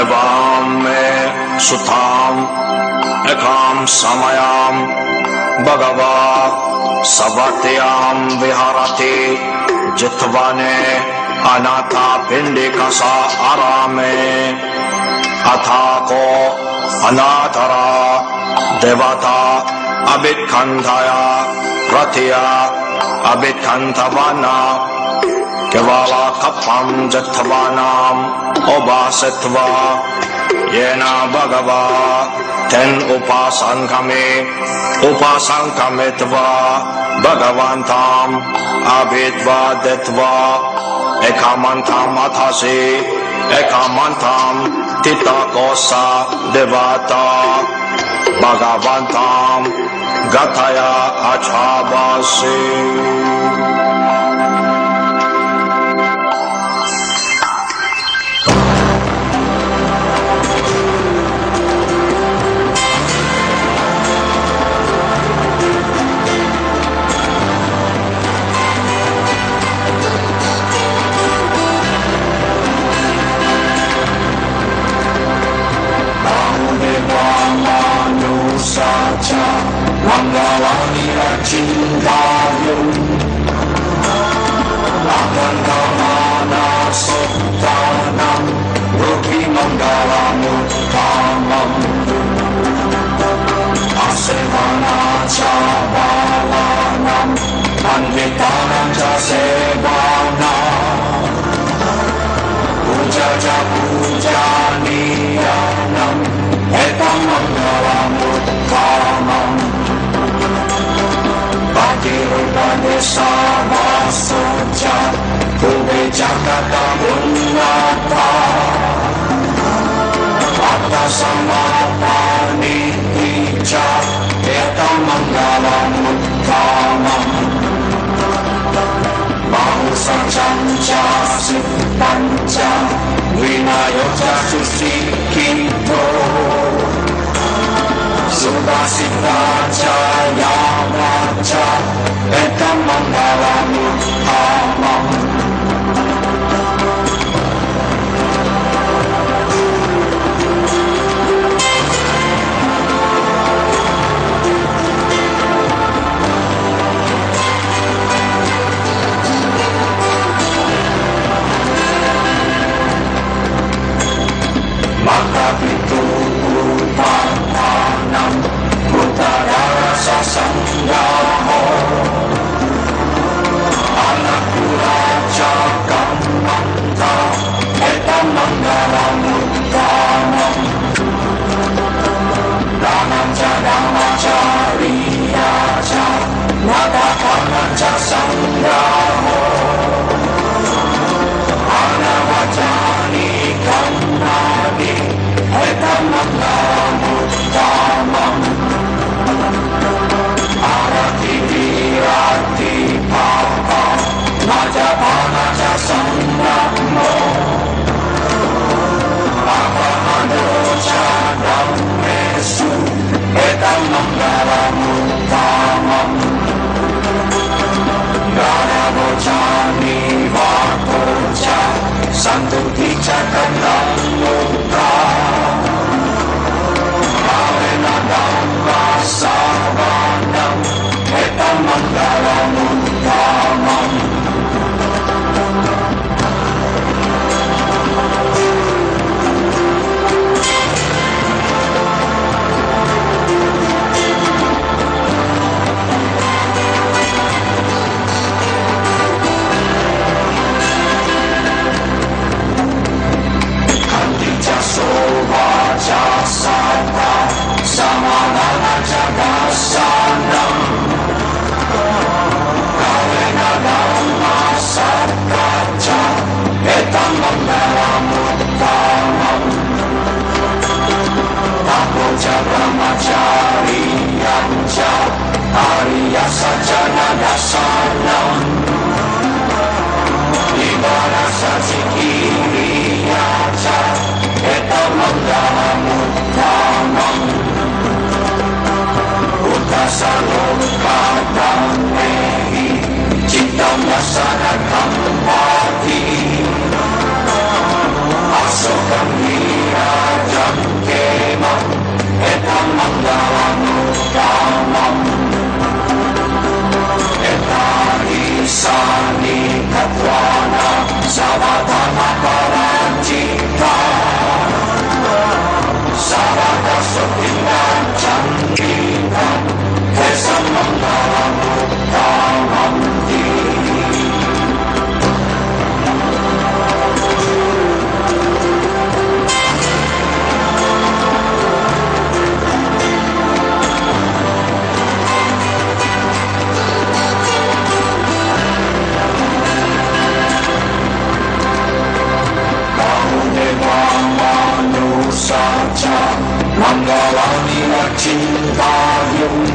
evam me sutam ekam samayam bhagava savatyam viharati jitvane anatha pindikasa arame athako anatara devata abhikkhandaya pratya abhikkhantavana kevala kapam jatvanam obasatva yena bhagava ten upasankamitva bhagavantam abhidvadetva ekamantam athasi ekamantam titakosa devata bhagavantam gataya achabasi. Mangalani Achindayo Akantamana Suttanam Ruki Mangalamuttamam Asevana Chabalanam Panditanam Jasevanam Pujaja Pujaniyanam Etam Mangalamuttamam Bhakti-rupa-desa-vasoja Kube-jakata-munnata Atta-samapani-ija Etam-mangalamuttamam Mahusacam-ca-sippanca Vinayoja-susikito Sudasita-jaya-vaja Etam mangalamuttamam Maka itu utanam Utara sasanggaho Anakku raja kamanta Etam mangalamuttamam Danam jadamacariyaja Nadakananca sanggaho Anavajani kannadi Etam mangalamuttamam Arati virati papa Najapanaja sangramo Apahanoja dhammesu Etam mangalamuttamam Garavojani vakoja Santutica kandamuta Savanam Etam mangalamuttamam Kandija sovaja sata Samanana jagasanam Kavena dhamma sarkaja Etam mangalamuttamam Tapoja brahmachariyanja Arya sajana dasanam Ibara sajikiriyaja Etam mangalamuttamam Utasalokadannehi Citam yasanakam pati Asokam vira Savatana Parajita Savata Sukhina Chandrika Kesamangala Muktamanti Saja Manggalani Cintayum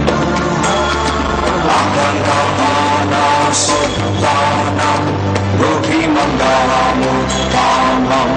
Akan Kamana Sultanam Rugi Manggalamu Tamam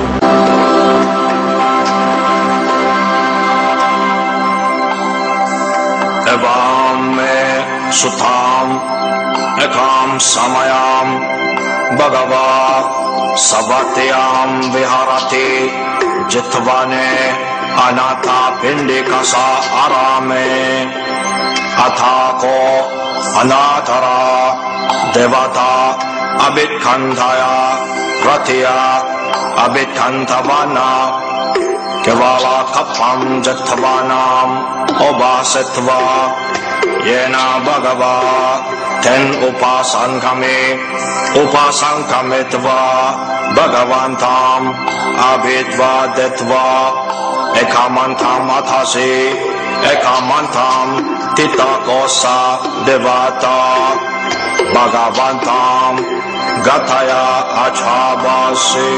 Evam me sutam ekam samayam Bhagava Savatyam Viharati Jitvane Anatha Pindikasa Arame Athako Anathara Devata Abhitkandhaya Pratya Abhitkandhavana Kevala Kapam Jitvanam Obasitva Yena Bhagava Ten Upasankamitva Bhagavantam Abhidva Detva Ekamantam Athasi Ekamantam Titakosa Devata Bhagavantam Gataya Achabasi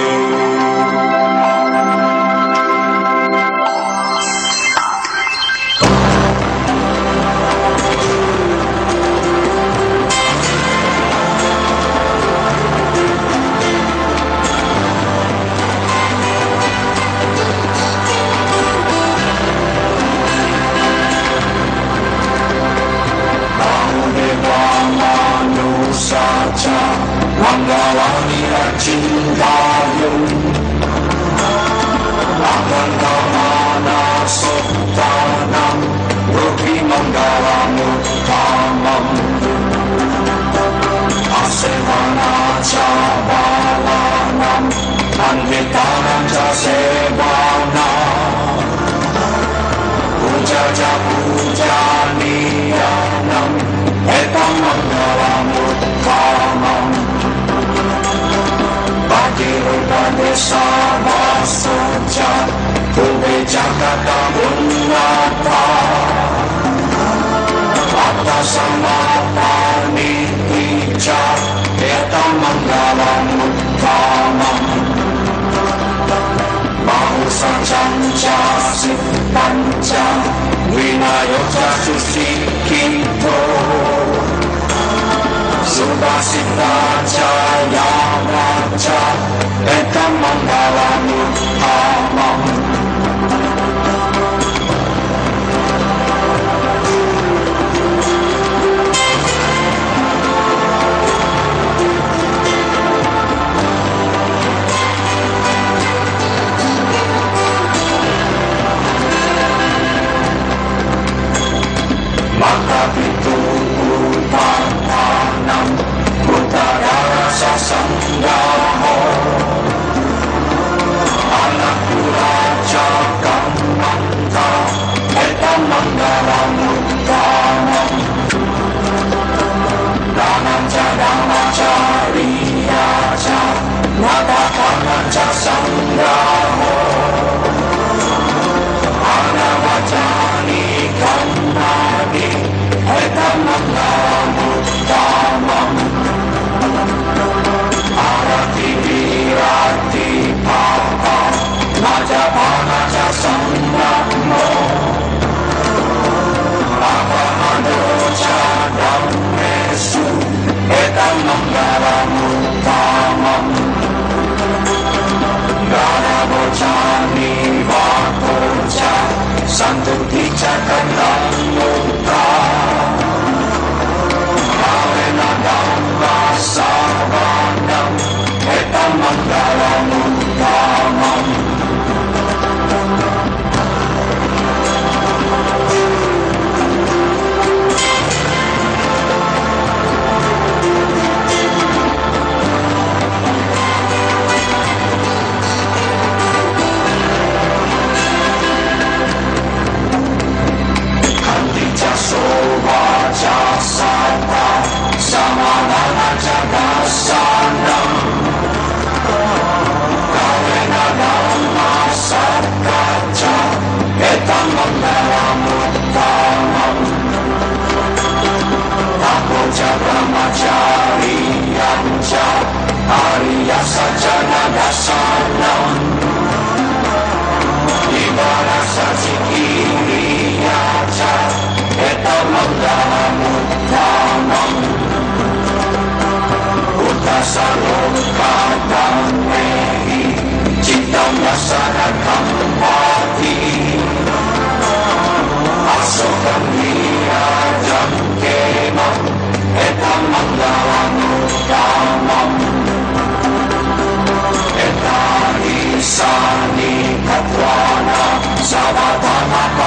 Saja Manggalani Cintayum Akan Kamana Sultanam Rugi Manggalamu Tamam Asevana Cabalanam Anvitanam Jasevana Pujaja Pujaniyanam Etam Manggalamu Tamam Bhakti Rupadesa Vasoja Kube Jagata Munnata Atta Samapani Ija Etam Manggalamu Tamam Mahusa Chancha Sipancha Vinayoja Sushikito Subhasita Jaya Raja Etam Manggalamu Tamam Maka itu Upantanam Utara Sasanggaho Anak Raja Kamanta Etam Manggalamu Tamam Danam Jadama Cariyaja Natakananca Sanggaho Anavajani Kamani Etam Manggalamu Tamam Arati Virati Papa Najapana Jasambamo Abahano Jadam Mesu Etam Manggalamu Tamam Gana Bojani Vakoja Santuti Jaganam Mukta Avena Dhamma Savanam Etam Manggalamu Tamam sajana dasanam Nibbana satikiriyaca etamanggalam uttamam Uttasarokadam mehi Cittam dasanakam pati Asokam niyajam kemam etamanggalam uttamam Etani sani katwana savatana